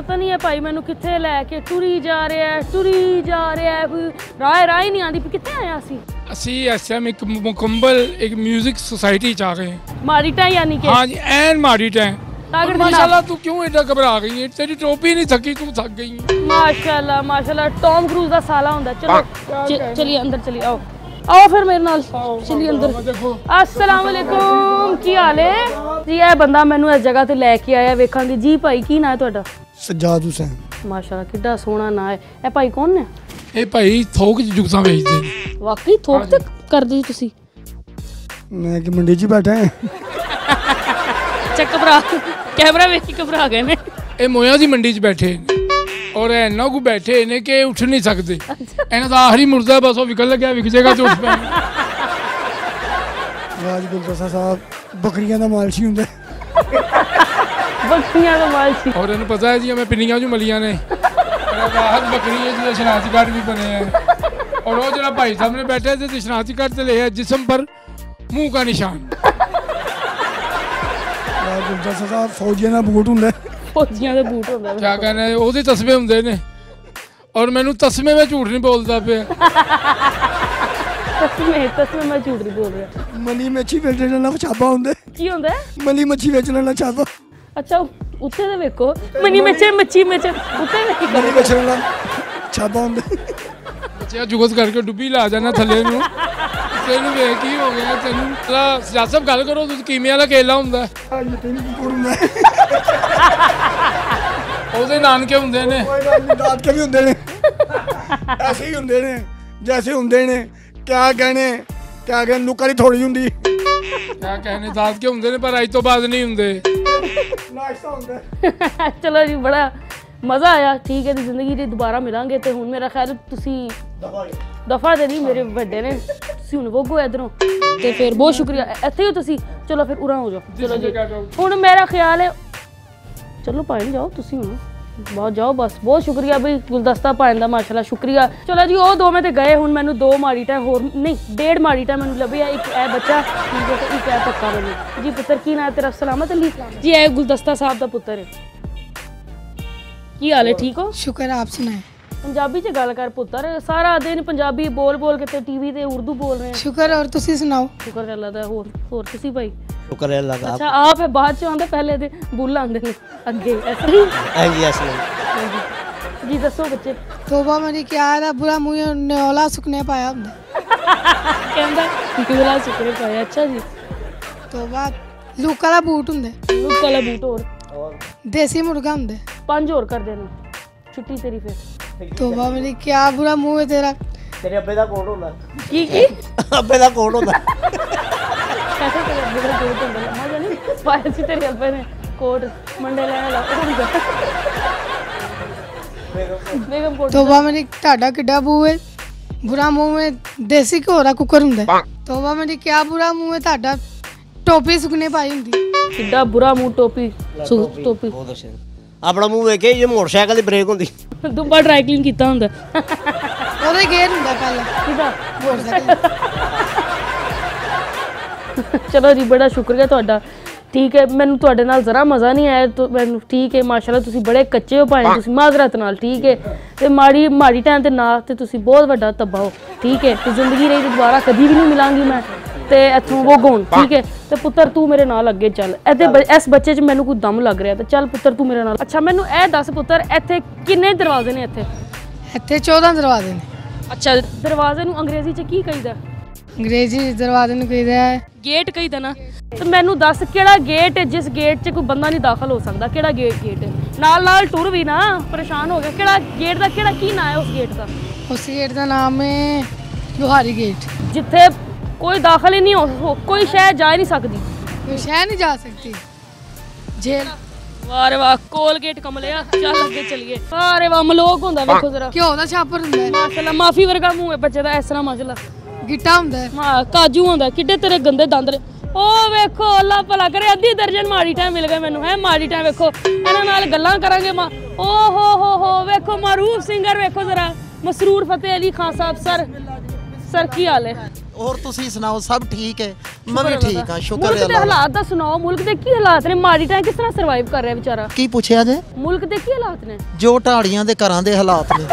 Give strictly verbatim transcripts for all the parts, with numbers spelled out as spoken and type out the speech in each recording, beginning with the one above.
पता नहीं है भाई मैनू कित्थे लैके टुरी जा रहा है टुरी जा रहा है कोई राह राह ही नहीं आती कित्थे आए असी असी इस टाइम एक मुकम्मल एक म्यूजिक सोसाइटी च आ गए हैं माड़ी टाइम यानी कि हाँ जी एन माड़ी टाइम माशाल्लाह तू क्यों एडा घबरा गई है तेरी टोपी नहीं थकी तू थक गई माशाल्लाह माशाल्लाह टॉम क्रूज का साला हुंदा चलो चलिए अंदर चलिए आओ आओ फिर मेरे नाल चलिए अंदर अस्सलाम वालेकुम की हाल है जी ये बंदा मैनू इस जगह ते लैके आया वेखण दी जी भाई की ना है तुहाडा सज्जाद हुसैन माशाल्लाह किड्डा सोहना ना है ए भाई कौन ने ए भाई थोक जुगसा बेचदे वाकई थोक ते करदे तुसी मैं कि मंडी च बैठा है चेक घबरा कैमरा वेख के घबरा गए ने ए मोया दी मंडी च बैठे और इन्ना को बैठे ने कि उठ नहीं सकते इन्हां दा आखिरी मुर्दा बस वो विकल लग्या विक जाएगा तो उठ पैना राज गुलदस्ता साहब बकरियां दा मालशी हुंदा बकरियां दा मालशी और इन्हें पता है जी मैं पिनियां जो मलियां ने राहत बकरी है जिसका शनाख्ती कार्ड भी बने हैं और वो जरा भाई सामने बैठे थे शनाख्ती कार्ड से ले है जिस्म पर मुंह का निशान राज गुलदस्ता साहब फौजियां दा बूट हुंदा फौजियां दे बूट हुंदा क्या कहना है ओदे तस्मे हुंदे ने और मैनू तस्मे में झूठ नहीं बोलदा पे तस्मे तस्मे मैं झूठ नहीं बोल रहा मनी मच्छी बेचने वाला छापा हुंदा की हुंदा मनी मच्छी बेचने वाला छापा अच्छा उत्ते दे वेखो मनी मच्छी मच्छी में उत्ते वेखी मनी बेचने वाला छापा हुंदा बच्चा जुगत करके डुब्बी ला जाना थल्ले नू तेनू वेख की हो गया तेनू ला सियासत गल करो तुसी कीमे वाला केला हुंदा ਉਹਦੇ ਨਾਨਕੇ ਹੁੰਦੇ ਨੇ ਦਾਦਕੇ ਵੀ ਹੁੰਦੇ ਨੇ ਐਸੇ ਹੀ ਹੁੰਦੇ ਨੇ ਜੈਸੇ ਹੁੰਦੇ ਨੇ ਕਿਆ ਕਹਿਣੇ ਕਿਆ ਕਹਿਣ ਲੁੱਕਾਂ ਦੀ ਥੋੜੀ ਹੁੰਦੀ ਕਿਆ ਕਹਿਣੇ ਦਾਦਕੇ ਹੁੰਦੇ ਨੇ ਪਰ ਅੱਜ ਤੋਂ ਬਾਅਦ ਨਹੀਂ ਹੁੰਦੇ ਨਾਸ਼ਤਾ ਹੁੰਦਾ ਚਲੋ ਜੀ ਬੜਾ ਮਜ਼ਾ ਆਇਆ ਠੀਕ ਹੈ ਜੀ ਜ਼ਿੰਦਗੀ ਦੀ ਦੁਬਾਰਾ ਮਿਲਾਂਗੇ ਤੇ ਹੁਣ ਮੇਰਾ ਖਿਆਲ ਤੁਸੀਂ ਦਫਾ ਦੇ ਨਹੀਂ ਮੇਰੇ ਵੱਡੇ ਨੇ ਤੁਸੀਂ ਹੁਣ ਵੋਗੋ ਇਧਰੋਂ ਤੇ ਫਿਰ ਬਹੁਤ ਸ਼ੁਕਰੀਆ ਇੱਥੇ ਹੀ ਤੁਸੀਂ ਚਲੋ ਫਿਰ ਉਰਾਂ ਹੋ ਜਾਓ ਚਲੋ ਜੀ ਹੁਣ ਮੇਰਾ ਖਿਆਲ ਹੈ चलो भाई जाओ तुसी हूँ बहुत जाओ बस बहुत शुक्रिया भाई गुलदस्ता भाई का माशाल्लाह शुक्रिया चलो जी वो दो में तो गए हूँ मैंने दो माड़ी टाइम होर नहीं डेढ़ माड़ी टाइम मैंने लभी है एक है बच्चा ठीक है तो एक है पक्का मैंने जी पुत्र की ना तेरा सलामत अली जी है गुलदस्ता साहब का पुत्र है की हाल है ठीक हो शुक्र आप सुनाए पंजाबी च गल कर पुत्र सारा दिन पंजाबी बोल बोल के टीवी ते उर्दू बोल रहे हैं शुक्र और तुसी सुनाओ शुक्र अल्लाह दा होर होर तुसी भाई शुक्र है अल्लाह का अच्छा आप है बाद च आंदे पहले ते बुल आंदे ने अगे ऐसे ही हां जी ऐसे जी दसो बच्चे तौबा मेरी क्या है बुरा मुंह न्योला सुकने पाया हुंदा कहंदा न्योला सुकने पाया अच्छा जी तौबा लूका दा बूट हुंदे लूका दा बूट और देसी मुर्गा हुंदे पांच और कर देना छुट्टी तेरी फिर तौबा मेरी क्या बुरा मुंह है तेरा तेरे अब्बे दा कोट हुंदा की की अब्बे दा कोट हुंदा कैसे तेरे अब्बे दा कोट हुंदा मजा नहीं पाया सी तेरे अब्बे ने कोट मंडे लेने ला बेगम कोट तौबा मेरी टाडा किड्डा मुंह है बुरा मुंह में देसी घ्यो दा कुकर हुंदा तौबा मेरी क्या बुरा मुंह है टाडा टोपी सुकने पाई हुंदी किड्डा बुरा मुंह टोपी टोपी बहुत अच्छा अपना मुंह वेखे ये मोटरसाइकिल दी ब्रेक हुंदी दुब्बा ड्राई क्लीन कीता हुंदा ओदे गेयर हुंदा पहले किदा मोटरसाइकिल चलो जी बड़ा शुक्रिया तुहाडा ठीक है मैनू तुहाडे नाल जरा मज़ा नहीं आया तो मैनू ठीक है माशाल्लाह तुसी बड़े कच्चे हो भाएं तुसी माजरत नाल ठीक है ते माड़ी माड़ी टाइम ते ना ते तुसी बहुत वड्डा तब्बा हो ठीक है ते जिंदगी रही दोबारा कभी भी नहीं मिलांगी मैं ते इत्थों वो गोन ठीक है ते पुत्तर तू मेरे नाल अगे चल इहदे इस बच्चे च मैनू कोई दम लग रहा ते चल पुत्तर तू मेरे नाल अच्छा मैनू ए दस पुत्तर इत्थे किन्ने दरवाजे ने इत्थे इत्थे चौदह दरवाजे ने अच्छा दरवाजे नू अंग्रेजी च की कहीदा अंग्रेजी दरवाजे नू कहीदा है गेट कहीदा ना तो मैनू दस केड़ा गेट है जिस गेट च कोई बंदा नहीं दाखिल हो सकता केड़ा गेट गेट है नाल नाल टुर भी ना परेशान हो गया केड़ा गेट दा केड़ा की नाम है उस गेट दा उस गेट दा नाम है लोहारी गेट जिथे कोई दाखिल ही नहीं हो कोई शह जा नहीं सकती कोई शह नहीं जा सकती जेल वाह रे वाह कोल गेट कमलिया चल अगे चलिए वाह रे वाह मलोक हुंदा देखो जरा घ्यो दा छापर हुंदा है माशाल्लाह माफी वर्गा मुंह है बच्चे दा इस तरह माशाल्लाह गिट्टा हुंदा है हां काजू हुंदा किड्डे तेरे गंदे दंद ने ओ वेखो अल्लाह भला करे अद्धी दर्जन माड़ी टाइम मिल गए मैनू है माड़ी टाइम वेखो इन्हां नाल गल्लां करांगे मां ओ हो हो हो वेखो मारूफ सिंगर वेखो जरा मसरूर फतेह अली खान साहब सर सर की हाल है ਹੋਰ ਤੁਸੀਂ ਸੁਣਾਓ ਸਭ ਠੀਕ ਹੈ? ਮੈਂ ਵੀ ਠੀਕ ਹਾਂ, ਸ਼ੁਕਰ ਹੈ ਮੁਲਕ ਦੇ ਅੱਲਾਹ ਦਾ। ਹਾਲਾਤ ਦਾ ਸੁਣਾਓ, ਮੁਲਕ ਦੇ ਕੀ ਹਾਲਾਤ ਨੇ? ਮਾੜੀ ਟਾਈਮ ਕਿਸ ਤਰ੍ਹਾਂ ਸਰਵਾਈਵ ਕਰ ਰਿਹਾ ਵਿਚਾਰਾ? ਕੀ ਪੁੱਛਿਆ ਜੇ? ਮੁਲਕ ਦੇ ਕੀ ਹਾਲਾਤ ਨੇ? ਜੋ ਢਾੜੀਆਂ ਦੇ ਘਰਾਂ ਦੇ ਹਾਲਾਤ ਨੇ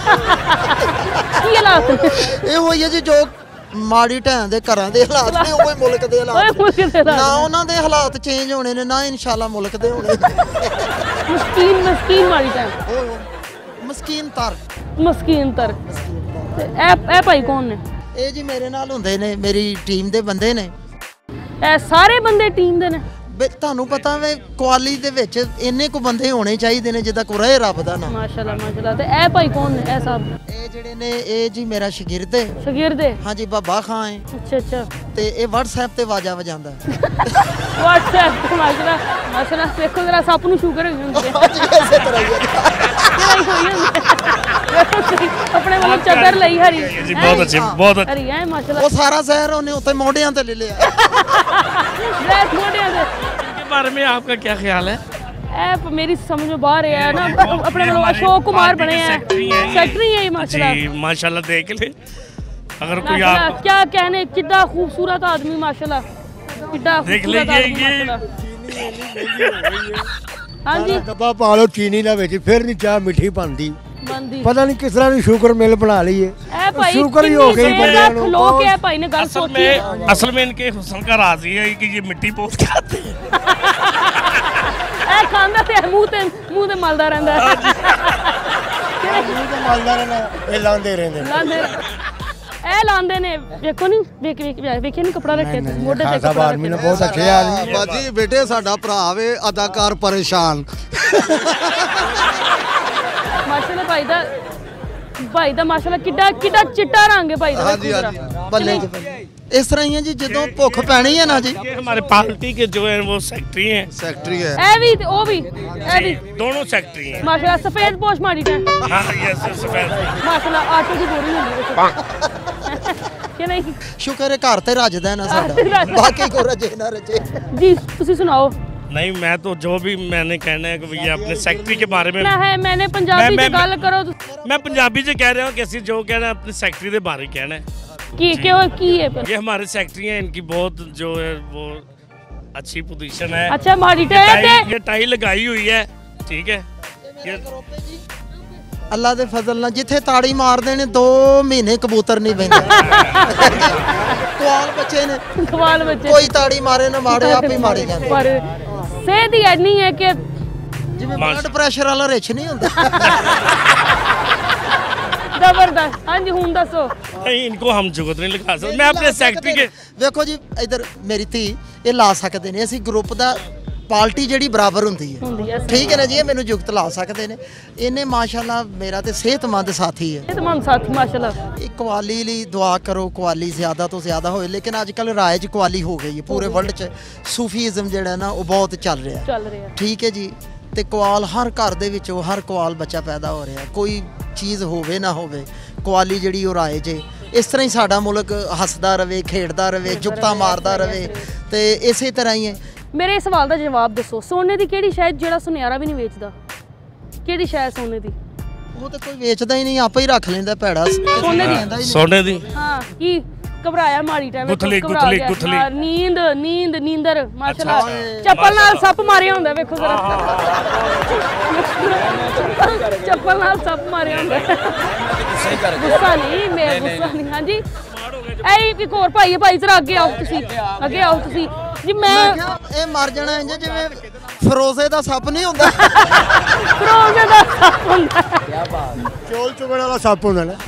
ਕੀ ਹਾਲਾਤ ਨੇ? ਇਹ ਹੋਈ ਹੈ ਜੀ ਜੋ ਮਾੜੀ ਢਾਂ ਦੇ ਘਰਾਂ ਦੇ ਹਾਲਾਤ ਨੇ, ਉਹ ਮੁਲਕ ਦੇ ਓਏ ਹਾਲਾਤ ਮੁਲਕ ਦੇ ਹਾਲਾਤ ਨਾ ਨੇ। ਉਹਨਾਂ ਦੇ ਹਾਲਾਤ ਚੇਂਜ ਹੋਣੇ ਨੇ ਨਾ ਇਨਸ਼ਾਅੱਲਾ ਮੁਲਕ ਦੇ ਹੋਣੇ। ਮਸਕੀਨ ਮਸਕੀਨ ਮਾੜੀ ਟਾਈਮ, ਉਹ ਮਸਕੀਨ ਤਰ ਮਸਕੀਨ ਤਰ। ਤੇ ਇਹ ਇਹ ਭਾਈ ਕੌਣ ਨੇ? ਇਹ ਜੀ ਮੇਰੇ ਨਾਲ ਹੁੰਦੇ ਨੇ, ਮੇਰੀ ਟੀਮ ਦੇ ਬੰਦੇ ਨੇ। ਇਹ ਸਾਰੇ ਬੰਦੇ ਟੀਮ ਦੇ ਨੇ? ਬਈ ਤੁਹਾਨੂੰ ਪਤਾ ਵੇ ਕੁਆਲੀ ਦੇ ਵਿੱਚ ਇੰਨੇ ਕੁ ਬੰਦੇ ਹੋਣੇ ਚਾਹੀਦੇ ਨੇ ਜਿੱਦਾਂ ਕੋ ਰਹੇ ਰੱਬ ਦਾ ਨਾਮ। ਮਾਸ਼ਾਅੱਲਾ ਮਾਸ਼ਾਅੱਲਾ। ਤੇ ਇਹ ਭਾਈ ਕੌਣ ਨੇ? ਇਹ ਸਾਹਿਬ ਇਹ ਜਿਹੜੇ ਨੇ ਇਹ ਜੀ ਮੇਰਾ ਸ਼ਾਗਿਰਦ ਹੈ। ਸ਼ਾਗਿਰਦ ਹੈ? ਹਾਂਜੀ ਬਾਬਾ ਖਾਂ ਹੈ। ਅੱਛਾ ਅੱਛਾ। ਤੇ ਇਹ WhatsApp ਤੇ ਆਵਾਜ਼ਾਂ ਵਜਾਉਂਦਾ WhatsApp ਤੇ ਮਾਸ਼ਾਅੱਲਾ ਮਾਸ਼ਾਅੱਲਾ। ਦੇਖੋ ਜਰਾ ਸੱਪ ਨੂੰ ਸ਼ੂਗਰ ਹੋਈ ਹੁੰਦੀ ਹੈ। ਹਾਂਜੀ ਇਸੇ ਤਰ੍ਹਾਂ ਹੀ ਲੜਾਈ ਹੋਈ ਹੁੰਦੀ ਹੈ। ਦੇਖੋ ਤੁਸੀਂ ਆਪਣੇ ਵੱਲੋਂ ਚਾਦਰ ਲਈ ਹਰੀ ਜੀ, ਬਹੁਤ ਅੱਛੀ, ਬਹੁਤ ਅੱਛੀ। ਹਰੀ ਹੈ ਮਾਸ਼ਾਅੱਲਾ। ਉਹ ਸਾਰਾ ਜ਼ਹਿਰ ਉਹਨੇ ਉੱਤੇ ਮੋਢਿਆਂ ਤੇ ਲੈ ਲਿਆ। ਲੈ ਮੋਢਿਆਂ ਤੇ। इनके बारे में आपका क्या ख्याल है? ਇਹ ਮੇਰੀ ਸਮਝ में बाहर है ना। अपने ਵੱਲੋਂ अशोक कुमार बने हैं, सेक्रेटरी है माशाल्लाह। जी माशाल्लाह, देख ले अगर कोई माशाल्लाह, आप क्या कहने, कितना खूबसूरत आदमी माशाल्लाह, कितना देख खूबसूरत लीजिए आदमी ये- माशाल्लाह। हाँ जी ਡੱਬਾ ਪਾ ਲਓ ਚੀਨੀ ਦਾ ਵਿੱਚ, ਫਿਰ ਨਹੀਂ ਚਾਹ ਮਿੱਠੀ ਬਣਦੀ। ਬੰਦੀ ਪਤਾ ਨਹੀਂ ਕਿਸ ਤਰ੍ਹਾਂ ਦੀ ਸ਼ੂਗਰ ਮਿਲ ਬਣਾ ਲਈਏ। ਇਹ ਭਾਈ ਸ਼ੂਗਰ ਹੀ ਹੋ ਕਿੰਨੀ ਗਈ ਦੇਰ ਬੰਦਿਆਂ ਤੱਕ ਨੂੰ। ਖਲੋ ਕੇ ਇਹ ਭਾਈ ਨੇ ਗੱਲ असल ਸੋਚੀ। में असल में इनके हुस्न का राज ये है कि ये मिट्टी पोत के आते हैं। ਇਹ ਖਾਂਦਾ ਤੇ ਮੂੰਹ ਤੇ ਮੂੰਹ ਤੇ ਮਲਦਾ ਰਹਿੰਦਾ ਹੈ। ਮਲਦਾ ਰਹਿਣਾ, ਇਹ ਲਾਉਂਦੇ ਰਹਿੰਦੇ। ਲਾਂਦੇ ਇਹ ਲਾਂਦੇ ਨੇ। ਵੇਖੋ ਨਹੀਂ ਵੇਖ ਵੇਖ ਵੇਖੇ ਨਹੀਂ ਕੱਪੜਾ ਰੱਖਿਆ ਤੇ ਮੋਢੇ ਤੇ ਖਾਸਾ ਕੱਪੜਾ ਆਦਮੀ ਨੇ ਰੱਖਿਆ। ਬਹੁਤ ਅੱਛੇ ਆਦਮੀ। ਬਾਜੀ ਬੇਟੇ ਸਾਡਾ ਭਰਾ ਵੇ ਅਦਾਕਾਰ ਪਰੇਸ਼ਾਨ। ਮਾਸ਼ਾਅੱਲਾ ਭਾਈ ਦਾ ਭਾਈ ਦਾ ਮਾਸ਼ਾਅੱਲਾ ਕਿੱਡਾ ਕਿੱਡਾ ਚਿੱਟਾ ਰੰਗ ਹੈ ਭਾਈ ਦਾ। ਹਾਂਜੀ, ਵੇਖੋ ਹਾਂਜੀ। ਜ਼ਰਾ। ਬੱਲੇ ਜੀ ਬੱਲੇ। ਇਸ ਤਰ੍ਹਾਂ ਹੀ ਹੈ ਜੀ ਜਦੋਂ ਭੁੱਖ ਪੈਣੀ ਹੈ ਨਾ ਜੀ। ये हमारे पार्टी के जो है वो सेक्रेटरी हैं, ਸੈਕਟਰੀ ਹੈ। ਇਹ ਵੀ ਤੇ ਉਹ ਵੀ ਇਹ ਵੀ दोनों सेक्रेटरी हैं। ਮਾਸ਼ਾਅੱਲਾ ਸਫੇਦ ਪੋਸ਼ ਮਾੜੀ ਟਾਂ हाँ यस सफेद। ਮਾਸ਼ਾਅੱਲਾ ਆਟੇ ਦੀ ਬੋਰੀ ਹੁੰਦੀ ਹੈ ਕਿ ਨਹੀਂ? ਸ਼ੁਕਰ ਹੈ ਘਰ ਤੇ ਰੱਜਦਾ ਨਾ ਘਰ ਤੇ ਸਾਡਾ, ਰੱਜਦਾ। ਬਾਕੀ ਕੋ ਰਜੇ ਨਾ ਰਜੇ। ਜੀ ਤੁਸੀਂ ਸੁਣਾਓ। नहीं मैं तो जो भी मैंने कहना है कि भैया अपने सेक्रेटरी के बारे में ਨਾ ਹੈ मैंने पंजाबी मैं- ਚ ਗੱਲ ਕਰੋ। मैं पंजाबी से कह रहा हूँ, कैसी जो कहना है अपने सेक्रेटरी के बारे में कहना है। ਕੀ ਕਿਉਂ ਕੀ ਹੈ ਫਿਰ? ये हमारे सेक्रेटरी हैं, इनकी बहुत जो है वो अच्छी पोजीशन है। ਅੱਛਾ ਮਾੜੀ ਟਾਂ टाई, ਤੇ ये टाई लगाई हुई है, ठीक है। ये ਅੱਲਾ ਦੇ ਫਜ਼ਲ ਨਾਲ ਜਿੱਥੇ ਤਾੜੀ ਮਾਰਦੇ ਨੇ ਦੋ ਮਹੀਨੇ ਕਬੂਤਰ ਨਹੀਂ ਬੈਂਦੇ। ਕੁਆਲ ਬੱਚੇ ਨੇ, ਕਮਾਲ ਬੱਚੇ ਕੋਈ ਤਾੜੀ ਮਾਰੇ ਨਾ ਮਾਰੇ ਆਪ ਹੀ ਮਾਰੇ ਜਾਂਦੇ। ਪਰ ਸਿਹਤ ਹੀ ਐਨੀ ਹੈ ਕਿ ਜਿਵੇਂ ਬਲੱਡ ਪ੍ਰੈਸ਼ਰ ਵਾਲਾ ਰਿਛ ਨਹੀਂ ਹੁੰਦਾ। ਜ਼ਬਰਦਸਤ। ਹਾਂਜੀ ਹੁਣ ਦੱਸੋ। नहीं, इनको हम जुगत नहीं लगा सकते। मैं अपने सेक्रेटरी के ਵੇਖੋ ਜੀ ਇਧਰ ਮੇਰੀ ਧੀ ਇਹ ਲਾ ਸਕਦੇ ਨੇ। ਅਸੀਂ ਗਰੁੱਪ ਦਾ ਪਾਰਟੀ ਜਿਹੜੀ ਬਰਾਬਰ ਹੁੰਦੀ ਹੈ, ਹੁੰਦੀ ਹੈ ਠੀਕ ਹੈ ਨਾ ਜੀ। ਇਹ ਮੈਨੂੰ ਜੁਗਤ ਲਾ ਸਕਦੇ ਨੇ। ਇਹਨੇ ਮਾਸ਼ਾਅੱਲਾ ਮੇਰਾ ਤੇ ਸਿਹਤਮੰਦ ਸਾਥੀ ਹੈ। ਇਹ ਤਮਾਮ ਸਾਥੀ ਮਾਸ਼ਾਅੱਲਾ। ਇਹ ਕੁਆਲੀ ਲਈ ਦੁਆ ਕਰੋ, ਕੁਆਲੀ ਜ਼ਿਆਦਾ ਤੋਂ ਜ਼ਿਆਦਾ ਹੋਏ। ਲੇਕਿਨ ਅੱਜ ਕੱਲ ਰਾਇਜ ਕੁਆਲੀ ਹੋ ਗਈ ਹੈ ਪੂਰੇ ਵਰਲਡ 'ਚ। ਸੂਫੀਜ਼ਮ ਜਿਹੜਾ ਨਾ ਉਹ ਬਹੁਤ ਚੱਲ ਰਿਹਾ, ਚੱਲ ਰਿਹਾ। ਠੀਕ ਹੈ ਜੀ। ਤੇ ਕੁਆਲ ਹਰ ਘਰ ਦੇ ਵਿੱਚੋਂ ਹਰ ਕੁਆਲ ਬੱਚਾ ਪੈਦਾ ਹੋ ਰਿਹਾ। ਕੋਈ ਚੀਜ਼ ਹੋਵੇ ਨਾ ਹੋਵੇ, ਕੁਆਲੀ ਜਿਹੜੀ ਉਹ ਰਾਇਜ ਹੈ। ਇਸ ਤਰ੍ਹਾਂ ਹੀ ਸਾਡਾ ਮੁਲਕ ਹੱਸਦਾ ਰਵੇ, ਖੇਡਦਾ ਰਵੇ, ਜੁਗਤਾ ਮਾਰਦਾ ਰਵੇ। ਤੇ ਇਸੇ ਤਰ੍ਹਾਂ ਹੀ ਹੈ। ਮੇਰੇ ਸਵਾਲ ਦਾ ਜਵਾਬ ਦੱਸੋ। ਸੋਨੇ ਦੀ ਕਿਹੜੀ ਸ਼ਾਇਦ ਜਿਹੜਾ ਸੁਨਿਆਰਾ ਵੀ ਨਹੀਂ ਵੇਚਦਾ? ਕਿਹੜੀ ਸ਼ਾਇਦ ਸੋਨੇ ਦੀ? ਉਹ ਤਾਂ ਕੋਈ ਵੇਚਦਾ ਹੀ ਨਹੀਂ, ਆਪੇ ਹੀ ਰੱਖ ਲੈਂਦਾ ਭੈੜਾ। ਸੋਨੇ ਦੀ? ਲੈਂਦਾ ਹੀ ਨਹੀਂ। सोने दी ਹਾਂ ਕੀ ਘਬਰਾਇਆ ਮਾੜੀ ਟਾਈਮ ਗੁੱਥਲੀ, ਗੁੱਥਲੀ, ਗੁੱਥਲੀ। ਨੀਂਦ ਨੀਂਦ ਨੀਂਦਰ ਮਾਸ਼ਾਅੱਲਾ। ਚੱਪਲ ਨਾਲ ਸੱਪ ਮਾਰਿਆ ਹੁੰਦਾ ਵੇਖੋ ਜ਼ਰਾ। ਚੱਪਲ ਨਾਲ ਸੱਪ ਮਾਰਿਆ ਹੁੰਦਾ। ਗੁੱਸਾ ਨਹੀਂ, ਮੈਂ ਗੁੱਸਾ ਨਹੀਂ। ਹਾਂਜੀ ਐ ਇੱਕ ਹੋਰ ਭਾਈ ਹੈ, ਭਾਈ ਜ਼ਰਾ ਅੱਗੇ ਆਓ ਤੁਸੀਂ, ਅੱਗੇ ਆਓ ਤੁਸੀਂ ਜੀ। ਮੈਂ ਮੈਂ ਕਿਹਾ ਇਹ ਮਰ ਜਾਣਾ ਇੰਜ ਜਿਵੇਂ ਫਰੋਜ਼ੇ ਦਾ ਸੱਪ ਨਹੀਂ ਹੁੰਦਾ। ਫਰੋਜ਼ੇ ਦਾ ਸੱਪ ਹੁੰਦਾ। ਚੋਲ ਚੁਗਣ ਵਾਲਾ ਸੱਪ ਹੁੰਦਾ ਨਾ।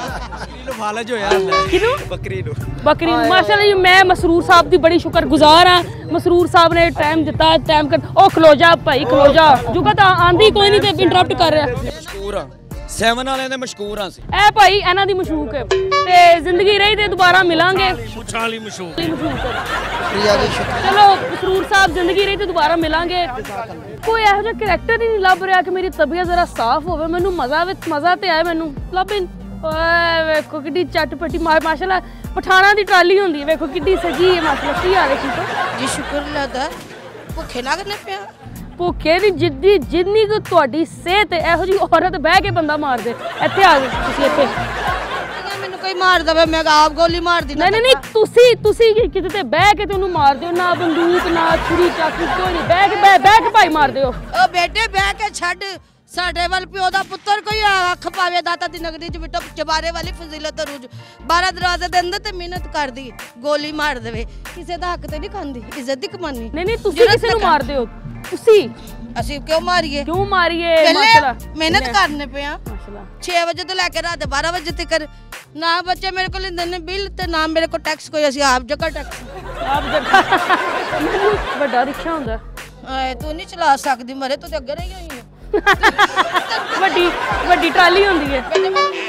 ਕਿਹਨੂੰ? ਬੱਕਰੀ ਨੂੰ। ਬੱਕਰੀ ਨੂੰ ਮਾਸ਼ਾਅੱਲਾ ਜੀ। ਮੈਂ ਮਸਰੂਰ ਸਾਹਿਬ ਦੀ ਬੜੀ ਸ਼ੁਕਰਗੁਜ਼ਾਰ ਹਾਂ। ਮਸਰੂਰ ਸਾਹਿਬ ਨੇ ਟਾਈਮ ਦਿੱਤਾ, ਟਾਈਮ ਕਰ। ਉਹ ਖਲੋ ਜਾ ਭਾਈ, ਖਲੋ ਜਾ। ਜੁਗਤ ਆਂਦੀ ਕੋਈ ਨਹੀਂ ਤੇ ਇੰਟਰਰਪਟ ਕਰ ਰਿਹਾ। ਮਸ਼ਕੂਰ ਆ ਸੈਵਨ ਵਾਲਿਆਂ ਦੇ ਮਸ਼ਕੂਰ ਆ ਸੀ। ਇਹ ਭਾਈ ਇਹਨਾਂ ਦੀ ਮਸ਼ੂਕ ਹੈ ਤੇ ਜ਼ਿੰਦਗੀ ਰਹੀ ਤੇ ਦੁਬਾਰਾ ਮਿਲਾਂਗੇ। मुछां वाली मशहूर। ਮਸ਼ੂਕ ਹੈ। ਪ੍ਰਿਆ ਜੀ ਸ਼ੁਕਰ। ਚਲੋ ਮਸਰੂਰ ਸਾਹਿਬ ਜ਼ਿੰਦਗੀ ਰਹੀ ਤੇ ਦੁਬਾਰਾ ਮਿਲਾਂਗੇ। ਕੋਈ ਇਹੋ ਜਿਹਾ ਕਰੈਕਟਰ ਹੀ ਨਹੀਂ ਲੱਭ ਰਿਹਾ ਕਿ ਮੇਰੀ ਤਬੀਅਤ ਜ਼ਰਾ ਸਾਫ਼ ਹੋਵੇ, ਮੈਨੂੰ ਮਜ਼ਾ ਆਵੇ। ਮਜ਼ਾ ਤੇ ਆਏ ਮੈਨੂੰ। ਲੱਭ ਹੀ ਨਹੀਂ। ਓਏ ਵੇਖੋ ਕਿੱਡੀ ਚਟਪਟੀ ਮਾਸ਼ਾਅੱਲਾ। ਪਠਾਣਾ ਦੀ ਟਰਾਲੀ ਹੁੰਦੀ ਹੈ, ਵੇਖੋ ਕਿੱਡੀ ਸਜੀ ਹੈ ਮਾਸ਼ਾਅੱਲਾ। ਕੀ ਹਾਲ ਹੈ? ਠੀਕ ਹੋ ਜੀ ਸ਼ੁਕਰ ਲੱਗਾ। ਭੁੱਖੇ ਲੱਗਦੇ ਪਿਆ। ਭੁੱਖੇ ਦੀ ਜਿੱਦੀ ਜਿੰਨੀ ਕੁ ਤੁਹਾਡੀ ਸਿਹਤ ਹੈ, ਇਹੋ ਜਿਹੀ ਔਰਤ ਬਹਿ ਕੇ ਬੰਦਾ ਮਾਰ ਦੇ। ਇੱਥੇ ਆ ਜਾਓ ਤੁਸੀਂ, ਇੱਥੇ ਮੈਨੂੰ ਕੋਈ ਮਾਰ ਦਵੇ ਮੈਂ ਆਪ ਗੋਲੀ ਮਾਰ ਦੀ ਨਹੀਂ ਨਹੀਂ ਨਹੀਂ ਤੁਸੀਂ ਤੁਸੀਂ ਕਿਤੇ ਤੇ ਬਹਿ ਕੇ ਤੇ ਉਹਨੂੰ ਮਾਰ ਦਿਓ ਨਾ ਬੰਦੂਕ ਨਾ ਛੁਰੀ ਚਾਕੂ ਕਿਉਂ ਨਹੀਂ ਬਹਿ ਕੇ ਬਹਿ ਬਹਿ ਕੇ ਭਾਈ ਮਾਰ ਦਿਓ ਉਹ ਬੇਟੇ ਬਹਿ ਕੇ ਛੱਡ ਸਾਡੇ ਵੱਲ ਪਿਓ ਦਾ ਪੁੱਤਰ ਕੋਈ ਅੱਖ ਪਾਵੇ ਦਾਤਾ ਦੀ ਨਗਰੀ ਚ ਬਿਟੋ ਚਬਾਰੇ ਵਾਲੀ ਫਜ਼ੀਲਤ ਰੂਜ ਬਾਰਾਂ ਦਰਵਾਜ਼ੇ ਦੇ ਅੰਦਰ ਤੇ ਮਿਹਨਤ ਕਰਦੀ ਗੋਲੀ ਮਾਰ ਦੇਵੇ ਕਿਸੇ ਦਾ ਹੱਕ ਤੇ ਨਹੀਂ ਖਾਂਦੀ ਇੱਜ਼ਤ ਦੀ ਕਮਾਨੀ ਨਹੀਂ ਨਹੀਂ ਤੁਸੀਂ ਕਿਸੇ ਨੂੰ ਮਾਰ ਦਿਓ ਤੁਸੀਂ ਅਸੀਂ ਕਿਉਂ ਮਾਰੀਏ ਕਿਉਂ ਮਾਰੀਏ ਮਾਸ਼ਾਅੱਲਾ ਮਿਹਨਤ ਕਰਨੇ ਪਿਆ ਛੇ ਵਜੇ ਤੋਂ ਲੈ ਕੇ ਰਾਤ ਬਾਰਾਂ ਵਜੇ ਤੱਕ ਨਾ ਬੱਚੇ ਮੇਰੇ ਕੋਲ ਲੈਂਦੇ ਨੇ ਬਿੱਲ ਤੇ ਨਾ ਮੇਰੇ ਕੋਲ ਟੈਕਸ ਕੋਈ ਅਸੀਂ ਆਪ ਜਗ੍ਹਾ ਟੈਕਸ ਆਪ ਜਗ੍ਹਾ ਵੱਡਾ ਰਿਕਸ਼ਾ ਹੁੰਦਾ ਐ ਤੂੰ ਨਹੀਂ ਚਲਾ ਸਕਦੀ ਮਰੇ ਤੂੰ ਤੇ ਅੱਗੇ ਰਹੀ ਹੋਈ ਹੈ ਵੱਡੀ ਵੱਡੀ ਟਰਾਲੀ ਹੁੰਦੀ ਹੈ